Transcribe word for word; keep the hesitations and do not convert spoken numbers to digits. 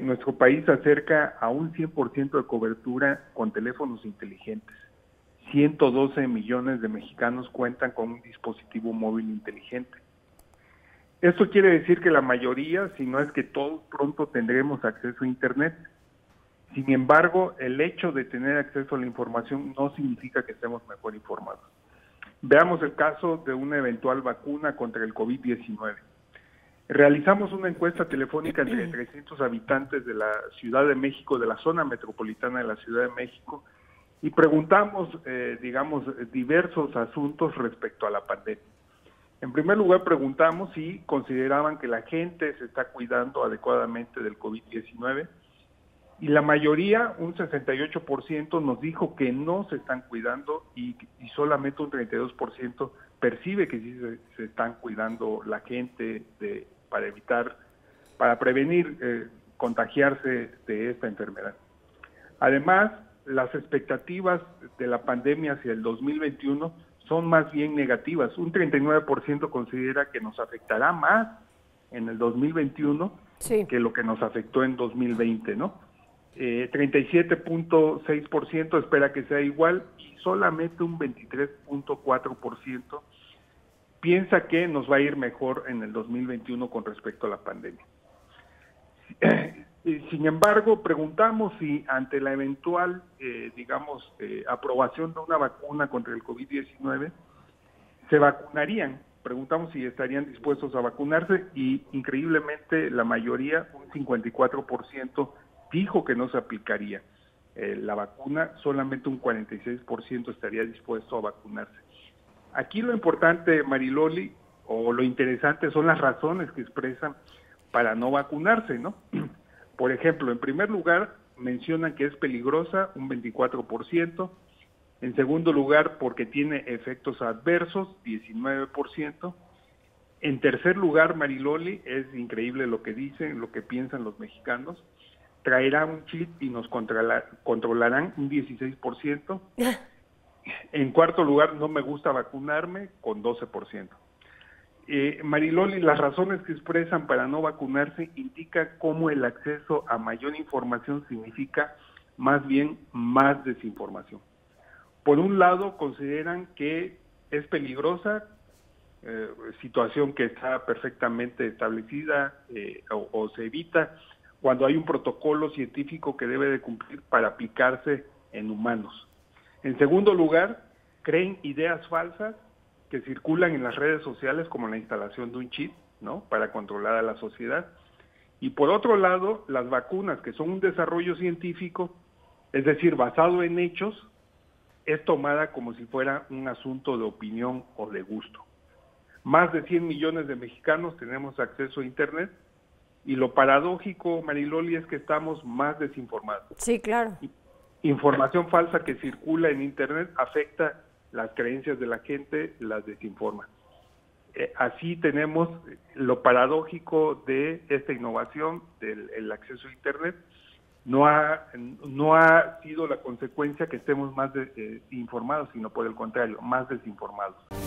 nuestro país se acerca a un cien por ciento de cobertura con teléfonos inteligentes. ciento doce millones de mexicanos cuentan con un dispositivo móvil inteligente. Esto quiere decir que la mayoría, si no es que todos, pronto tendremos acceso a Internet. Sin embargo, el hecho de tener acceso a la información no significa que estemos mejor informados. Veamos el caso de una eventual vacuna contra el COVID diecinueve. Realizamos una encuesta telefónica entre trescientos habitantes de la Ciudad de México, de la zona metropolitana de la Ciudad de México, y preguntamos, eh, digamos, diversos asuntos respecto a la pandemia. En primer lugar, preguntamos si consideraban que la gente se está cuidando adecuadamente del COVID diecinueve, y la mayoría, un sesenta y ocho por ciento, nos dijo que no se están cuidando y, y solamente un treinta y dos por ciento percibe que sí se, se están cuidando la gente de, para evitar, para prevenir eh, contagiarse de esta enfermedad. Además, las expectativas de la pandemia hacia el dos mil veintiuno son más bien negativas. Un treinta y nueve por ciento considera que nos afectará más en el dos mil veintiuno sí. que lo que nos afectó en dos mil veinte, ¿no? Eh, treinta y siete punto seis por ciento espera que sea igual y solamente un veintitrés punto cuatro por ciento piensa que nos va a ir mejor en el dos mil veintiuno con respecto a la pandemia. Sin embargo, preguntamos si ante la eventual, eh, digamos, eh, aprobación de una vacuna contra el COVID diecinueve, se vacunarían. Preguntamos si estarían dispuestos a vacunarse y increíblemente la mayoría, un cincuenta y cuatro por ciento, dijo que no se aplicaría eh, la vacuna, solamente un cuarenta y seis por ciento estaría dispuesto a vacunarse. Aquí lo importante, Mariloli, o lo interesante son las razones que expresan para no vacunarse, ¿no? Por ejemplo, en primer lugar, mencionan que es peligrosa, un veinticuatro por ciento. En segundo lugar, porque tiene efectos adversos, diecinueve por ciento. En tercer lugar, Mariloli, es increíble lo que dicen, lo que piensan los mexicanos, traerá un chip y nos controla, controlarán, un dieciséis por ciento. En cuarto lugar, no me gusta vacunarme, con doce por ciento. Eh, Mariloli, las razones que expresan para no vacunarse indican cómo el acceso a mayor información significa más bien más desinformación. Por un lado, consideran que es peligrosa, eh, situación que está perfectamente establecida eh, o, o se evita cuando hay un protocolo científico que debe de cumplir para aplicarse en humanos. En segundo lugar, creen ideas falsas que circulan en las redes sociales como la instalación de un chip, ¿no?, para controlar a la sociedad. Y por otro lado, las vacunas, que son un desarrollo científico, es decir, basado en hechos, es tomada como si fuera un asunto de opinión o de gusto. Más de cien millones de mexicanos tenemos acceso a Internet y lo paradójico, Mariloli, es que estamos más desinformados. Sí, claro. Información falsa que circula en Internet afecta las creencias de la gente, las desinforma. Eh, así tenemos lo paradójico de esta innovación del el acceso a Internet. No ha, no ha sido la consecuencia que estemos más de, eh, informados, sino por el contrario, más desinformados.